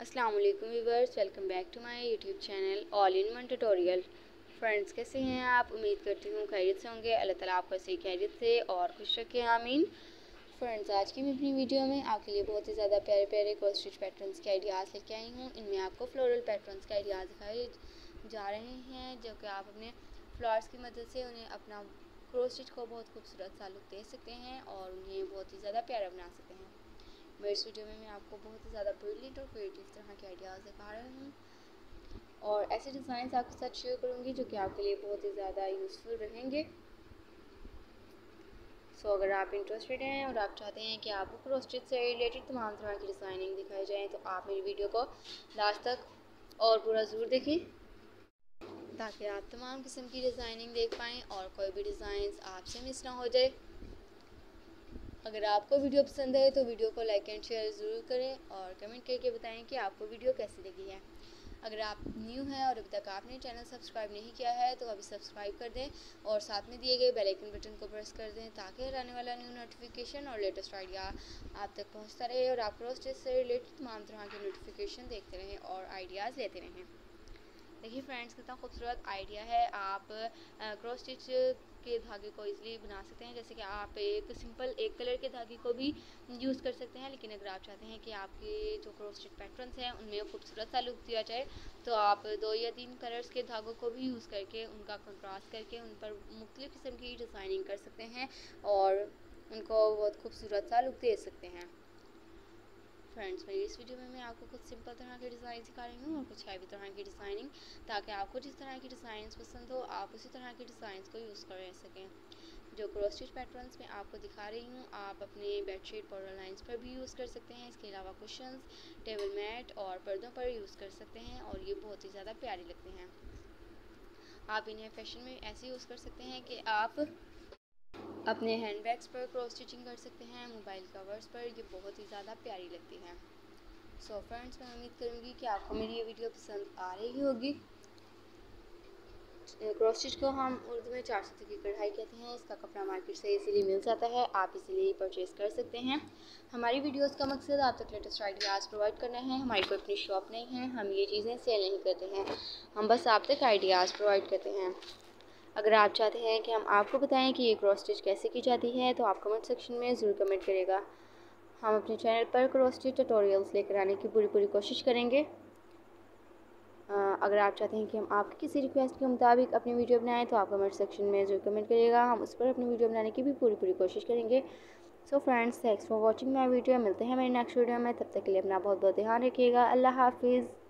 अस्सलाम वालेकुम viewers, welcome back to my YouTube channel all in one tutorial. Friends, कैसे हैं आप? उम्मीद करती हूँ खैरियत से होंगे। अल्लाह ताला आपको सही खैरियत से और खुश रखे, आमीन। फ्रेंड्स, आज की मैं अपनी वीडियो में आपके लिए बहुत ही ज़्यादा प्यारे प्यारे क्रॉस स्टिच पैटर्न्स के आइडियाज़ लेके आई हूँ। इनमें आपको फ्लोरल पैटर्न्स के आइडियाज़ दिखाए जा रहे हैं, जो कि आप अपने फ्लावर्स की मदद से उन्हें अपना क्रॉस स्टिच को बहुत खूबसूरत सा लुक दे सकते हैं और उन्हें बहुत ही ज़्यादा प्यारा बना सकते हैं। मेरे इस वीडियो में मैं आपको बहुत ही ज़्यादा ब्रिलियंट और क्रिएटिव तरह के आइडियाज़ दिखा रही हूँ और ऐसे डिज़ाइन आपके साथ शेयर करूँगी जो कि आपके लिए बहुत ही ज़्यादा यूज़फुल रहेंगे। सो अगर आप इंटरेस्टेड हैं और आप चाहते हैं कि आपको क्रॉस स्टिच से रिलेटेड तमाम तरह की डिज़ाइनिंग दिखाई जाए, तो आप मेरी वीडियो को लास्ट तक और पूरा ज़रूर देखें ताकि आप तमाम किस्म की डिज़ाइनिंग देख पाएँ और कोई भी डिज़ाइन आपसे मिस ना हो जाए। अगर आपको वीडियो पसंद है तो वीडियो को लाइक एंड शेयर ज़रूर करें और कमेंट करके बताएं कि आपको वीडियो कैसी लगी है। अगर आप न्यू हैं और अभी तक आपने चैनल सब्सक्राइब नहीं किया है तो अभी सब्सक्राइब कर दें और साथ में दिए गए बेल आइकन बटन को प्रेस कर दें ताकि आने वाला न्यू नोटिफिकेशन और लेटेस्ट आइडिया आप तक पहुंचता रहे और आप क्रॉस स्टिच से रिलेटेड तमाम तरह के नोटिफिकेशन देखते रहें और आइडियाज़ लेते रहें। देखिए फ्रेंड्स, कितना खूबसूरत आइडिया है। आप क्रॉस स्टिच के धागे को इजीली बना सकते हैं। जैसे कि आप एक सिंपल एक कलर के धागे को भी यूज़ कर सकते हैं, लेकिन अगर आप चाहते हैं कि आपके जो क्रॉस स्टिच पैटर्न्स हैं उनमें खूबसूरत सा लुक दिया जाए तो आप 2 या 3 कलर्स के धागों को भी यूज़ करके उनका कंट्रास्ट करके उन पर मुख्तलिफ़ किस्म की डिज़ाइनिंग कर सकते हैं और उनको बहुत खूबसूरत सा लुक दे सकते हैं। फ्रेंड्स, मेरी इस वीडियो में मैं आपको कुछ सिंपल तरह के डिज़ाइन सिखा रही हूँ और कुछ हैवी तरह की डिज़ाइनिंग, ताकि आपको जिस तरह की डिज़ाइन पसंद हो आप उसी तरह के डिज़ाइन को यूज़ कर सकें। जो क्रॉस स्टिच पैटर्न्स मैं आपको दिखा रही हूँ आप अपने बेडशीट बॉर्डर लाइंस पर भी यूज़ कर सकते हैं। इसके अलावा कुशन्स, टेबल मैट और पर्दों पर यूज़ कर सकते हैं और ये बहुत ही ज़्यादा प्यारे लगते हैं। आप इन्हें फैशन में ऐसे यूज़ कर सकते हैं कि आप अपने हैंड बैग्स पर क्रॉस स्टिचिंग कर सकते हैं, मोबाइल कवर्स पर। ये बहुत ही ज़्यादा प्यारी लगती है। सो फ्रेंड्स, मैं उम्मीद करूँगी कि आपको मेरी ये वीडियो पसंद आ रही होगी। क्रॉस स्टिच को हम उर्दू में 4 सूती की कढ़ाई कहते हैं। इसका कपड़ा मार्केट से इजीली मिल जाता है, आप इजीली परचेज़ कर सकते हैं। हमारी वीडियोस का मकसद आप तक लेटेस्ट आइडियाज़ प्रोवाइड करना है। हमारी कोई अपनी शॉप नहीं है, हम ये चीज़ें सेल नहीं करते हैं, हम बस आप तक आइडियाज़ प्रोवाइड करते हैं। अगर आप चाहते हैं कि हम आपको बताएं कि ये क्रॉस स्टिच कैसे की जाती है तो आप कमेंट सेक्शन में ज़रूर कमेंट करेगा। हम अपने चैनल पर क्रॉस स्टिच ट्यूटोरियल्स लेकर आने की पूरी कोशिश करेंगे। अगर आप चाहते हैं कि हम आपकी किसी रिक्वेस्ट के मुताबिक अपनी वीडियो बनाएं तो आप कमेंट सेक्शन में ज़रूर कमेंट करिएगा, हम उस पर अपनी वीडियो बनाने की भी पूरी कोशिश करेंगे। So friends, thanks for watching my video. मिलते हैं मेरे नेक्स्ट वीडियो में, तब तक के लिए अपना बहुत बहुत ध्यान रखिएगा। अल्लाह हाफिज़।